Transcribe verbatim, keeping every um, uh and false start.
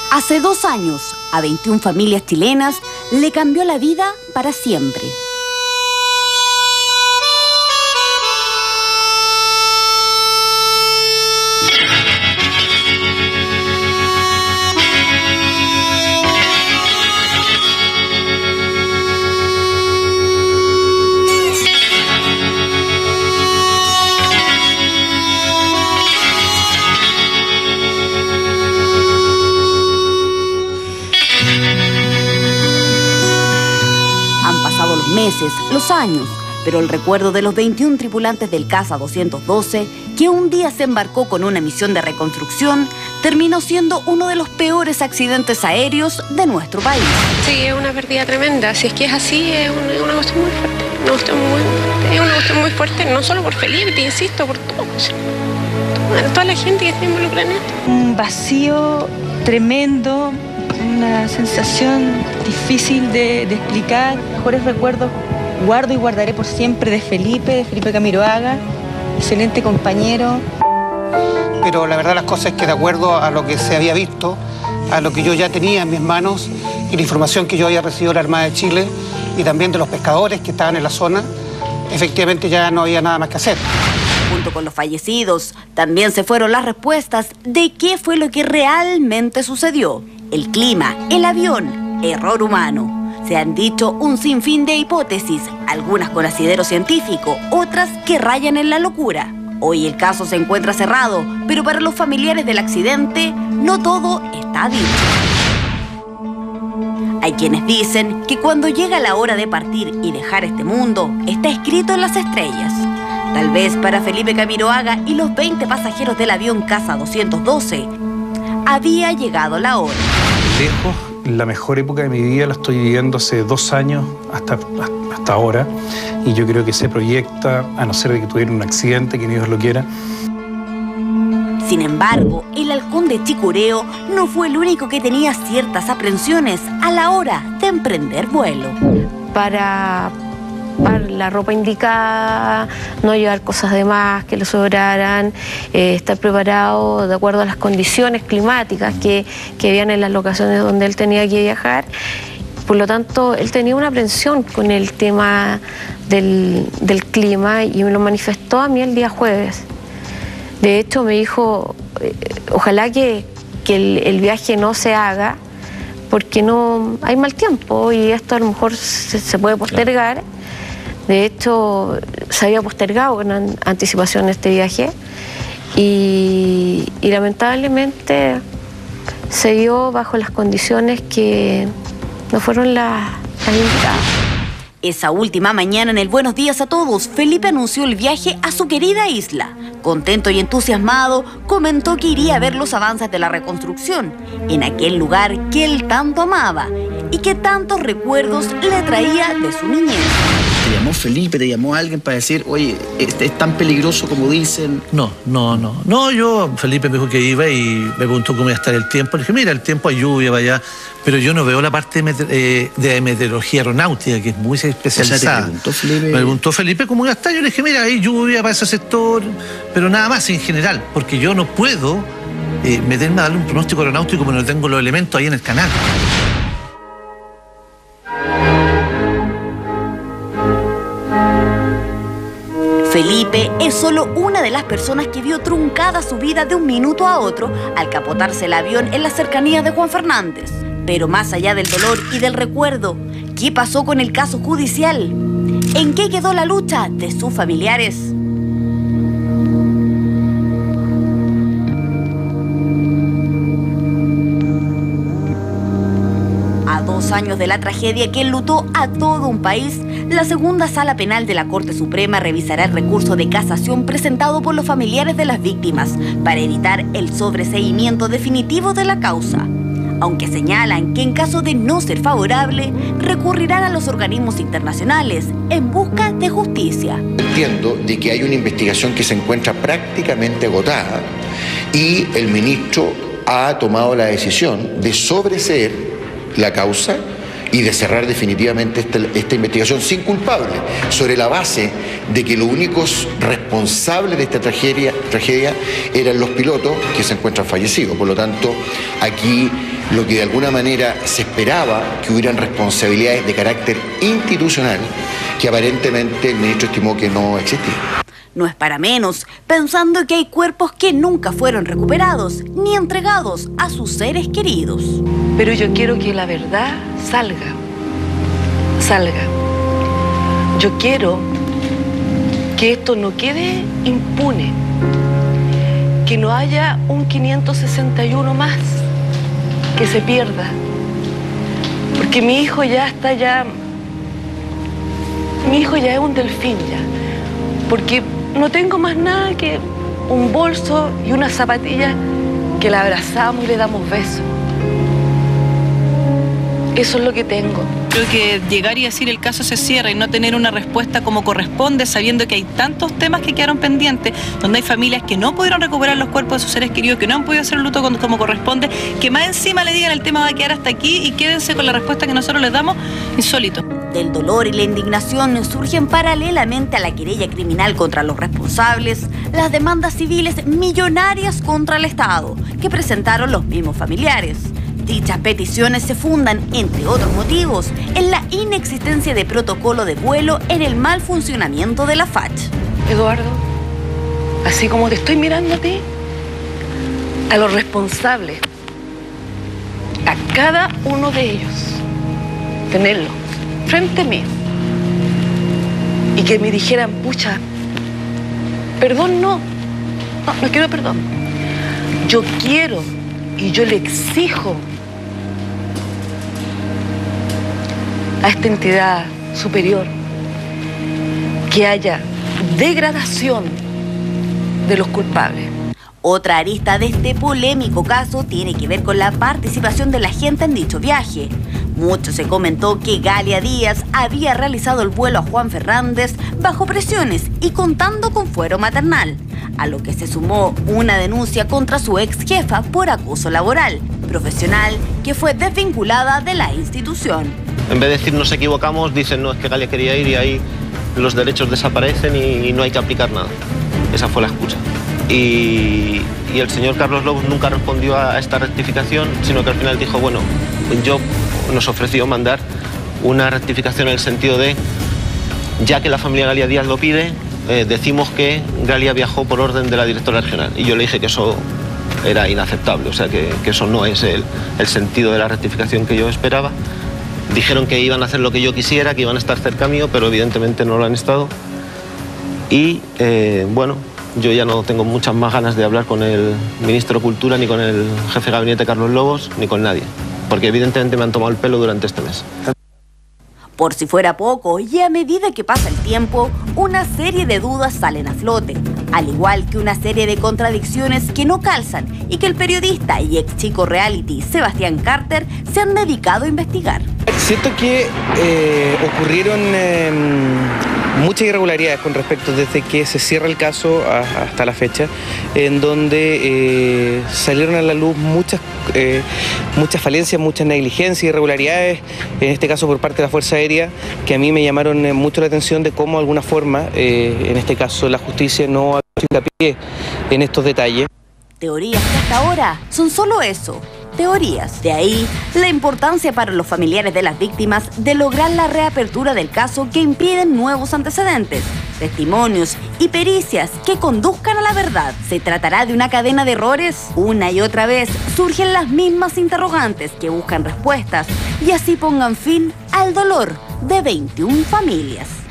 Hace dos años, a veintiuna familias chilenas, le cambió la vida para siempre. Meses, los años, pero el recuerdo de los veintiún tripulantes del Casa doscientos doce, que un día se embarcó con una misión de reconstrucción, terminó siendo uno de los peores accidentes aéreos de nuestro país. Sí, es una pérdida tremenda. Si es que es así, es una, es una cuestión muy fuerte. Una cuestión muy fuerte. Es una cuestión muy fuerte, no solo por Felipe, te insisto, por todos. Toda, toda la gente que está involucrada en esto. Un vacío tremendo. Una sensación difícil de, de explicar. Mejores recuerdos guardo y guardaré por siempre de Felipe, de Felipe Camiroaga, excelente compañero. Pero la verdad las cosas es que de acuerdo a lo que se había visto, a lo que yo ya tenía en mis manos y la información que yo había recibido de la Armada de Chile y también de los pescadores que estaban en la zona, efectivamente ya no había nada más que hacer. Junto con los fallecidos, también se fueron las respuestas de qué fue lo que realmente sucedió. El clima, el avión, error humano. Se han dicho un sinfín de hipótesis, algunas con asidero científico, otras que rayan en la locura. Hoy el caso se encuentra cerrado, pero para los familiares del accidente, no todo está dicho. Hay quienes dicen que cuando llega la hora de partir y dejar este mundo, está escrito en las estrellas. Tal vez para Felipe Camiroaga y los veinte pasajeros del avión Casa doscientos doce, había llegado la hora. Lejos, la mejor época de mi vida la estoy viviendo hace dos años hasta, hasta ahora, y yo creo que se proyecta, a no ser de que tuviera un accidente, que ni Dios lo quiera. Sin embargo, el halcón de Chicureo no fue el único que tenía ciertas aprensiones a la hora de emprender vuelo. Para... para la ropa indicada, no llevar cosas de más que le sobraran, eh, estar preparado de acuerdo a las condiciones climáticas que, que habían en las locaciones donde él tenía que viajar. Por lo tanto, él tenía una aprensión con el tema del, del clima y me lo manifestó a mí el día jueves. De hecho, me dijo, eh, ojalá que, que el, el viaje no se haga porque no hay mal tiempo y esto a lo mejor se, se puede postergar. Claro. De hecho, se había postergado con anticipación este viaje y, y lamentablemente se dio bajo las condiciones que no fueron las, las indicadas. Esa última mañana en el Buenos Días a Todos, Felipe anunció el viaje a su querida isla. Contento y entusiasmado, comentó que iría a ver los avances de la reconstrucción en aquel lugar que él tanto amaba y que tantos recuerdos le traía de su niñez. ¿Te llamó Felipe, te llamó alguien para decir, oye, ¿es, es tan peligroso como dicen? No, no, no. No, yo, Felipe me dijo que iba y me preguntó cómo iba a estar el tiempo. Le dije, mira, el tiempo hay lluvia para allá, pero yo no veo la parte de, meteor, eh, de meteorología aeronáutica, que es muy especializada. O sea, ¿te preguntó Felipe? Me preguntó Felipe cómo iba a estar. Yo le dije, mira, hay lluvia para ese sector, pero nada más en general, porque yo no puedo eh, meterme a darle un pronóstico aeronáutico porque no tengo los elementos ahí en el canal. Felipe es solo una de las personas que vio truncada su vida de un minuto a otro al capotarse el avión en las cercanías de Juan Fernández. Pero más allá del dolor y del recuerdo, ¿qué pasó con el caso judicial? ¿En qué quedó la lucha de sus familiares? A dos años de la tragedia que enlutó a todo un país, la segunda sala penal de la Corte Suprema revisará el recurso de casación presentado por los familiares de las víctimas para evitar el sobreseimiento definitivo de la causa. Aunque señalan que en caso de no ser favorable, recurrirán a los organismos internacionales en busca de justicia. Entiendo de que hay una investigación que se encuentra prácticamente agotada y el ministro ha tomado la decisión de sobreseer la causa y de cerrar definitivamente esta, esta investigación sin culpable, sobre la base de que los únicos responsables de esta tragedia, tragedia eran los pilotos que se encuentran fallecidos. Por lo tanto, aquí lo que de alguna manera se esperaba que hubieran responsabilidades de carácter institucional que aparentemente el ministro estimó que no existían. No es para menos, pensando que hay cuerpos que nunca fueron recuperados ni entregados a sus seres queridos. Pero yo quiero que la verdad salga, salga. Yo quiero que esto no quede impune, que no haya un quinientos sesenta y uno más que se pierda, porque mi hijo ya está ya, mi hijo ya es un delfín ya, porque no tengo más nada que un bolso y una zapatilla que la abrazamos y le damos besos. Eso es lo que tengo. Creo que llegar y decir el caso se cierra y no tener una respuesta como corresponde, sabiendo que hay tantos temas que quedaron pendientes, donde hay familias que no pudieron recuperar los cuerpos de sus seres queridos, que no han podido hacer el luto como corresponde, que más encima le digan el tema va a quedar hasta aquí y quédense con la respuesta que nosotros les damos, insólito. Del dolor y la indignación surgen paralelamente a la querella criminal contra los responsables, las demandas civiles millonarias contra el Estado, que presentaron los mismos familiares. Dichas peticiones se fundan, entre otros motivos, en la inexistencia de protocolo de vuelo en el mal funcionamiento de la F A C H. Eduardo, así como te estoy mirando a ti, a los responsables, a cada uno de ellos, tenerlo frente a mí y que me dijeran, pucha, perdón no, no, no quiero perdón. Yo quiero y yo le exijo a esta entidad superior que haya degradación de los culpables. Otra arista de este polémico caso tiene que ver con la participación de la gente en dicho viaje. Mucho se comentó que Galia Díaz había realizado el vuelo a Juan Fernández bajo presiones y contando con fuero maternal, a lo que se sumó una denuncia contra su ex jefa por acoso laboral, profesional, que fue desvinculada de la institución. En vez de decir nos equivocamos, dicen no, es que Galia quería ir y ahí los derechos desaparecen y, y no hay que aplicar nada. Esa fue la excusa. Y, y el señor Carlos Lobos nunca respondió a esta rectificación, sino que al final dijo, bueno, yo nos ofreció mandar una rectificación en el sentido de, ya que la familia Galia Díaz lo pide, eh, decimos que Galia viajó por orden de la directora regional. Y yo le dije que eso era inaceptable, o sea, que, que eso no es el, el sentido de la rectificación que yo esperaba. Dijeron que iban a hacer lo que yo quisiera, que iban a estar cerca mío, pero evidentemente no lo han estado. Y, eh, bueno, yo ya no tengo muchas más ganas de hablar con el ministro de Cultura, ni con el jefe de gabinete Carlos Lobos, ni con nadie, porque evidentemente me han tomado el pelo durante este mes. Por si fuera poco, y a medida que pasa el tiempo, una serie de dudas salen a flote, al igual que una serie de contradicciones que no calzan y que el periodista y ex chico reality Sebastián Carter se han dedicado a investigar. Siento que eh, ocurrieron eh, muchas irregularidades con respecto desde que se cierra el caso a, hasta la fecha, en donde eh, salieron a la luz muchas, eh, muchas falencias, muchas negligencias, irregularidades, en este caso por parte de la Fuerza Aérea, que a mí me llamaron eh, mucho la atención de cómo de alguna forma, eh, en este caso la justicia no ha hecho hincapié en estos detalles. Teorías que hasta ahora son solo eso, teorías. De ahí la importancia para los familiares de las víctimas de lograr la reapertura del caso que impiden nuevos antecedentes, testimonios y pericias que conduzcan a la verdad. ¿Se tratará de una cadena de errores? Una y otra vez surgen las mismas interrogantes que buscan respuestas y así pongan fin al dolor de veintiuna familias.